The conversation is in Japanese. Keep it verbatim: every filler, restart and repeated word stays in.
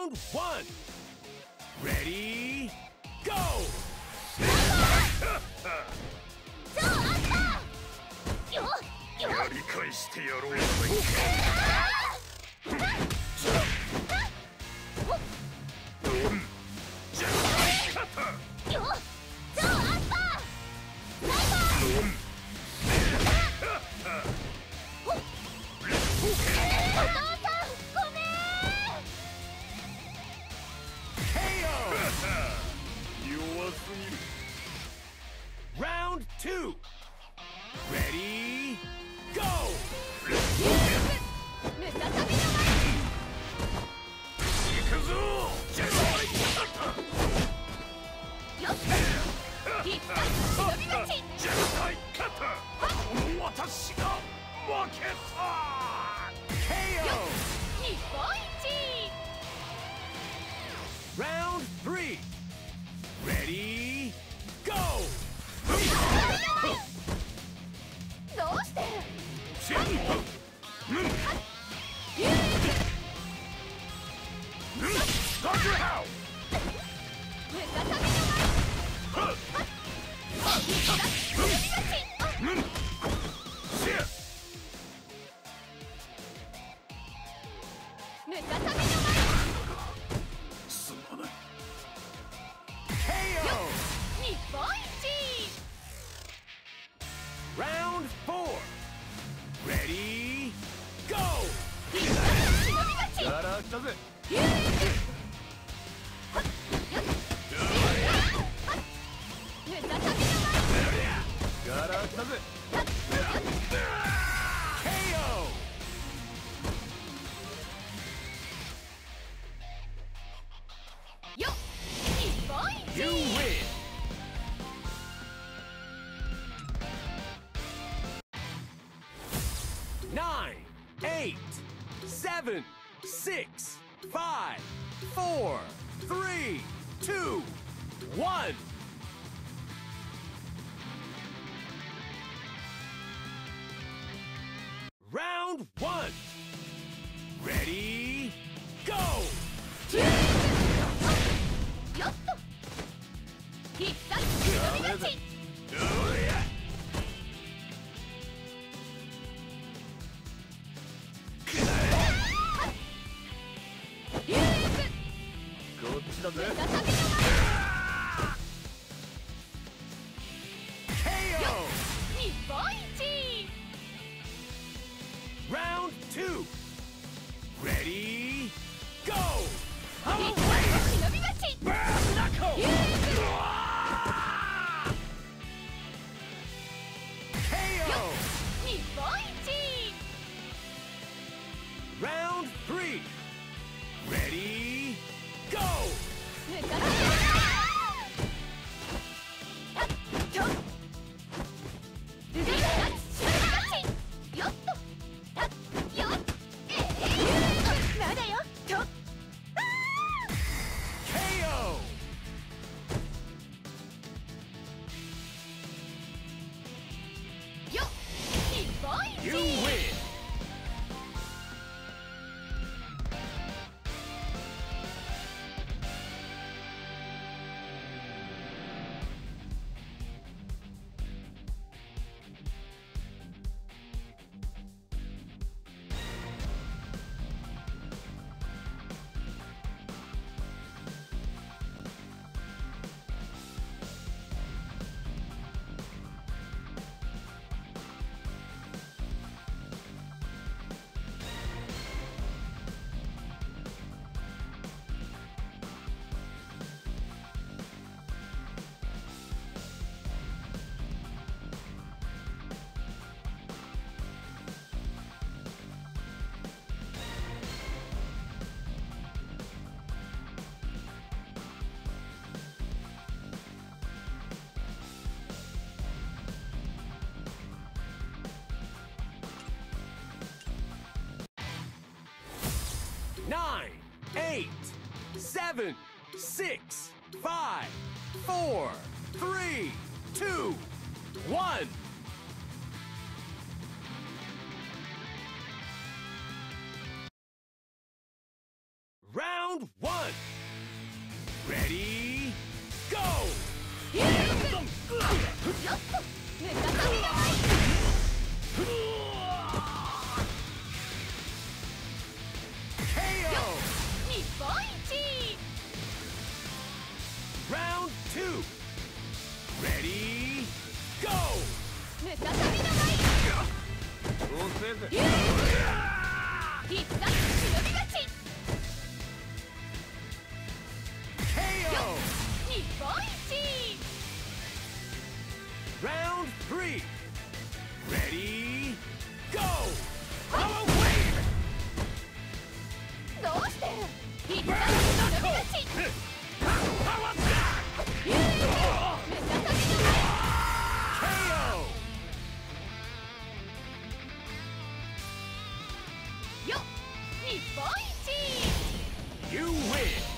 Round one. Ready, go! そうあったよよやり返してやろうじゃないか。じゃあ勝ったよそうあったナイスお父さんごめんケーオー! 弱すぎる。 Round two. Ready, go! ムササビの行くぞ。じゃあ勝ったよっ必殺忍び勝ちじゃあ勝った私が負けた。 ケーオー! 日本一 Round three. Ready, go! どうしてせんうんユーうんガチュハウムササビの必殺忍び勝ちうんせやムササビのすまない。 ケーオー! 日本一 Round four. Ready, go! 必殺忍び勝ちやら来たぜ。 ユームササビのやら来たぜ。 ケーオー! よ日本一 You win! Nine, eight, seven, six, five, four, three, two, one. Round one. Ready, go! よっと必殺忍び勝ちユーこっちだぜ。 ムササビのケーオー! 日本一 Round two. Ready, go! 必殺忍び勝ちユーケーオー! 日本一 Round three. Ready, go! ムササビのあっちょ必殺忍び勝ちよっとあっよっえーまだよちょっケーオー! よ日本一 You win! Nine, eight, seven, six, five, four, three, two, one. Round Round one. Ready, go! よっとムカサビの舞ケーオー! 日本一 Round two. Ready, go! ムカサビの舞必殺忍び勝ちケーオー! 日本一 Round three. Ready, go! Power wave! どうして必殺忍び勝ち Power back! ムカサビの舞ケーオー! よっ日本一 You win!